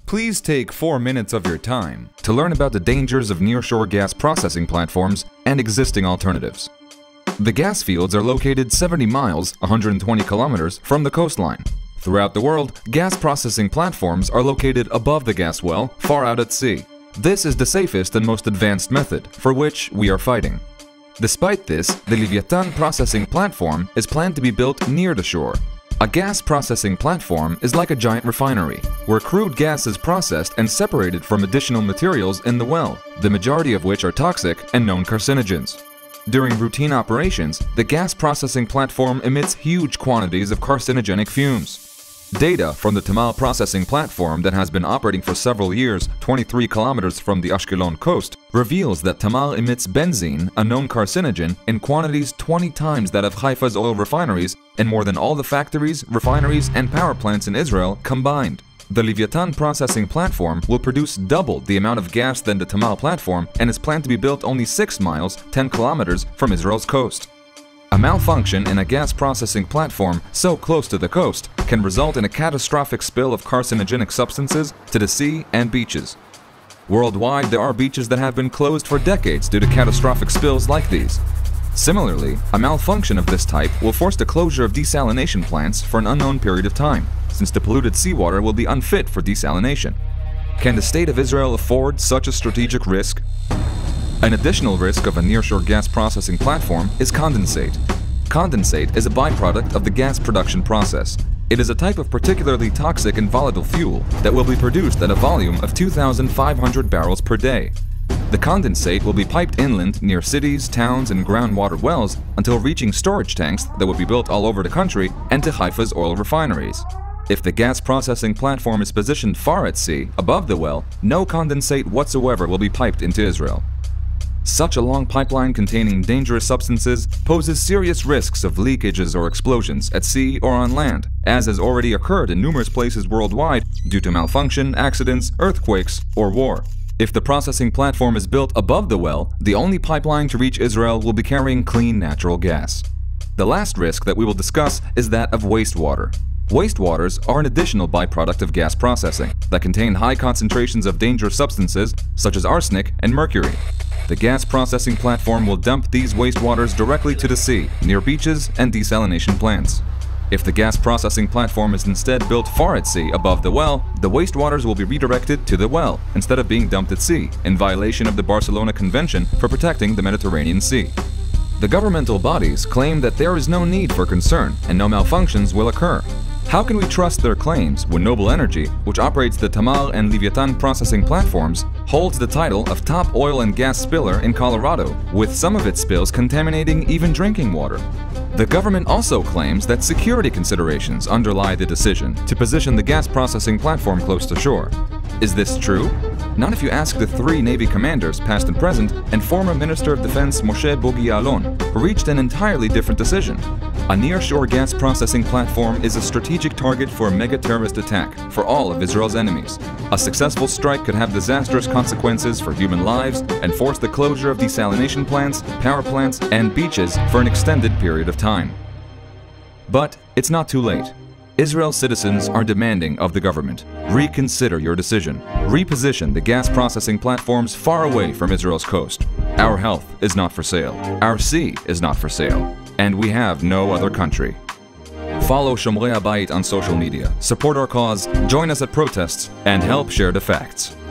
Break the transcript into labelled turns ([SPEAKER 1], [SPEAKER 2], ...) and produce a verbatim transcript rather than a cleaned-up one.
[SPEAKER 1] Please take four minutes of your time to learn about the dangers of nearshore gas processing platforms and existing alternatives. The gas fields are located seventy miles, one hundred twenty kilometers from the coastline. Throughout the world, gas processing platforms are located above the gas well, far out at sea. This is the safest and most advanced method, for which we are fighting. Despite this, the Leviathan processing platform is planned to be built near the shore. A gas processing platform is like a giant refinery, where crude gas is processed and separated from additional materials in the well, the majority of which are toxic and known carcinogens. During routine operations, the gas processing platform emits huge quantities of carcinogenic fumes. Data from the Tamal processing platform that has been operating for several years, twenty-three kilometers from the Ashkelon coast, reveals that Tamal emits benzene, a known carcinogen, in quantities twenty times that of Haifa's oil refineries and more than all the factories, refineries, and power plants in Israel combined. The Leviathan processing platform will produce double the amount of gas than the Tamal platform and is planned to be built only six miles, ten kilometers from Israel's coast. A malfunction in a gas processing platform so close to the coast can result in a catastrophic spill of carcinogenic substances to the sea and beaches. Worldwide, there are beaches that have been closed for decades due to catastrophic spills like these. Similarly, a malfunction of this type will force the closure of desalination plants for an unknown period of time, since the polluted seawater will be unfit for desalination. Can the state of Israel afford such a strategic risk? An additional risk of a nearshore gas processing platform is condensate. Condensate is a byproduct of the gas production process. It is a type of particularly toxic and volatile fuel that will be produced at a volume of two thousand five hundred barrels per day. The condensate will be piped inland near cities, towns, and groundwater wells until reaching storage tanks that will be built all over the country and to Haifa's oil refineries. If the gas processing platform is positioned far at sea, above the well, no condensate whatsoever will be piped into Israel. Such a long pipeline containing dangerous substances poses serious risks of leakages or explosions at sea or on land, as has already occurred in numerous places worldwide due to malfunction, accidents, earthquakes, or war. If the processing platform is built above the well, the only pipeline to reach Israel will be carrying clean natural gas. The last risk that we will discuss is that of wastewater. Wastewaters are an additional byproduct of gas processing that contain high concentrations of dangerous substances such as arsenic and mercury. The gas processing platform will dump these wastewaters directly to the sea, near beaches and desalination plants. If the gas processing platform is instead built far at sea above the well, the wastewaters will be redirected to the well instead of being dumped at sea, in violation of the Barcelona Convention for protecting the Mediterranean Sea. The governmental bodies claim that there is no need for concern and no malfunctions will occur. How can we trust their claims when Noble Energy, which operates the Tamal and Leviathan processing platforms, holds the title of top oil and gas spiller in Colorado, with some of its spills contaminating even drinking water? The government also claims that security considerations underlie the decision to position the gas processing platform close to shore. Is this true? Not if you ask the three Navy commanders, past and present, and former Minister of Defense Moshe Bogi Ya'alon, who reached an entirely different decision. A nearshore gas processing platform is a strategic target for a mega-terrorist attack for all of Israel's enemies. A successful strike could have disastrous consequences for human lives and force the closure of desalination plants, power plants, and beaches for an extended period of time. But it's not too late. Israel's citizens are demanding of the government, reconsider your decision. Reposition the gas processing platforms far away from Israel's coast. Our health is not for sale. Our sea is not for sale. And we have no other country. Follow Shomrei Habayit on social media, support our cause, join us at protests, and help share the facts.